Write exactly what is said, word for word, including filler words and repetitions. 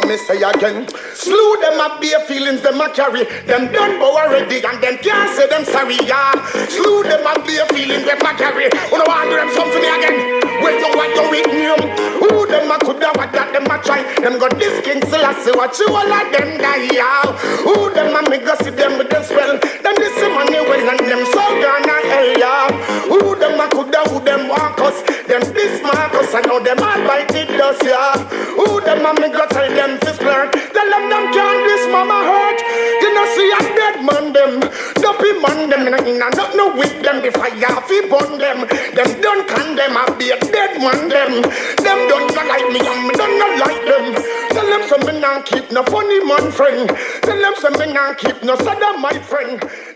me say again. Slew them up bare feelings, them a carry. Them done bow already and them can't say them sorry, yeah. Slew them up bare feelings, them a carry. Who no want to them something me again? When you want to with me, who them a coulda what that them a try? Them got this king still I see what you all of them die, yeah. Who them a me go see them with them spell? Them this money well and them so gonna hell, yeah. Who them a coulda who them walk us? Them this Marcus I know them all bite it dust, yeah. Who them a me go tell them to flirt? Tell them them can't this mama hurt. You know see a dead man them, dopey man them, and I don't know with them if I have to burn them. Them don't condemn a be a dead man them. Them don't not like me and me don't not like them. Tell them some me not keep no funny man friend. Tell them some me not keep no sada my friend.